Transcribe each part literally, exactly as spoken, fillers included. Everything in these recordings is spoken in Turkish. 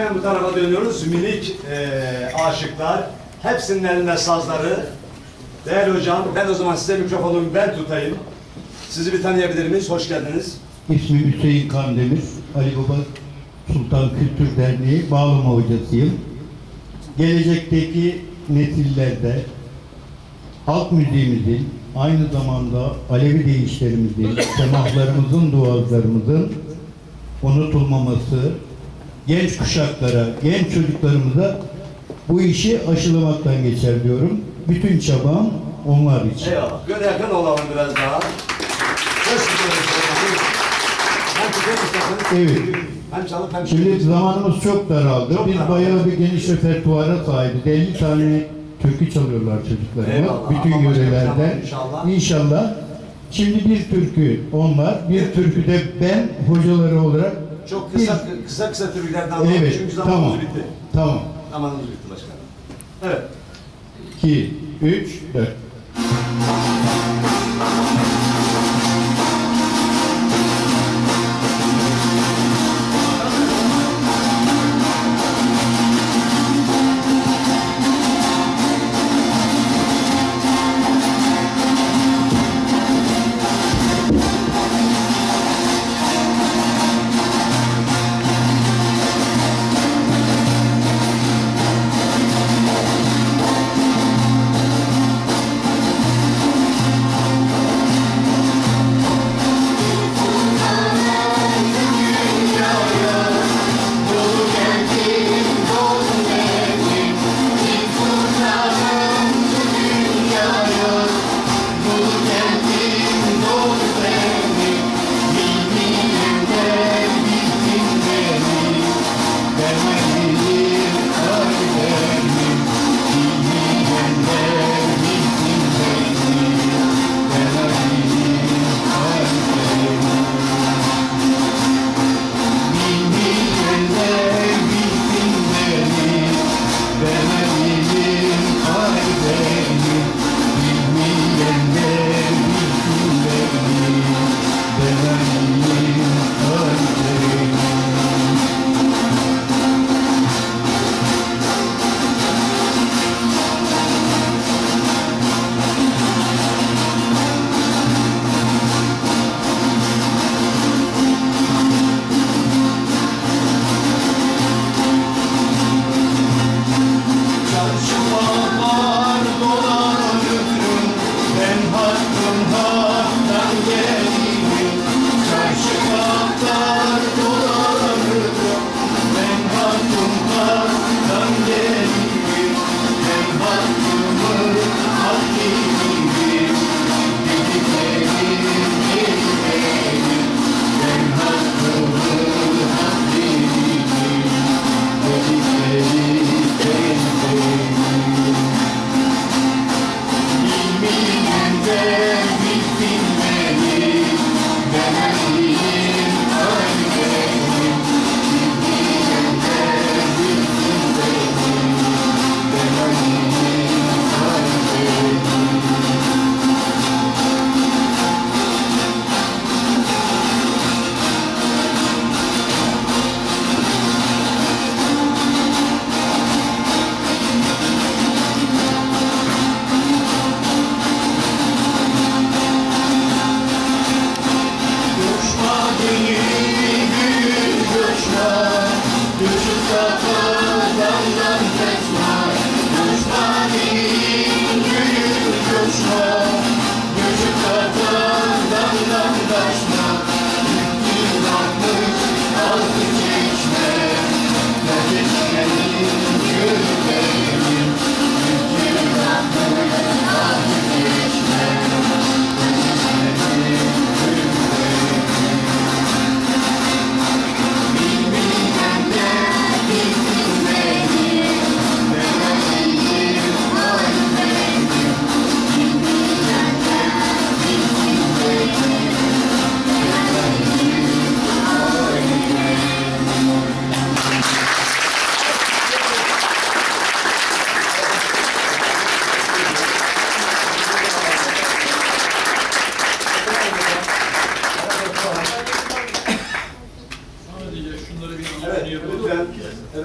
hemen bu tarafa dönüyoruz. Minik e, aşıklar. Hepsinin elinde sazları. Değerli hocam, ben o zaman size mikrofonu ben tutayım. Sizi bir tanıyabilir miyiz? Hoş geldiniz. İsmim Hüseyin Kandemir. Ali Baba Sultan Kültür Derneği bağlama hocasıyım. Gelecekteki nesillerde halk müziğimizin, aynı zamanda Alevi deyişlerimizin, semahlarımızın, duazlarımızın unutulmaması, genç kuşaklara, genç çocuklarımıza bu işi aşılamaktan geçer diyorum. Bütün çabam onlar için. Eyvallah. Böyle yakın olalım biraz daha. Hem tutar isterseniz. Evet. Hem çalıp hem Şimdi zamanımız çok daraldı. Çok Biz daraldı. bayağı bir geniş repertuara sahibiz. elli tane türkü çalıyorlar çocuklarımız. Eyvallah. Bütün Ama başka bir yörelerden. zaman inşallah. İnşallah. Şimdi bir türkü onlar, bir türkü de ben hocaları olarak. Çok kısa bir... kısa kısa türkülerden alalım. Evet, Çünkü zamanımız tamam. bitti. Tamam. Zamanımız bitti başkanım. Evet. iki, üç, dört.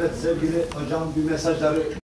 Evet sevgili hocam bir mesajları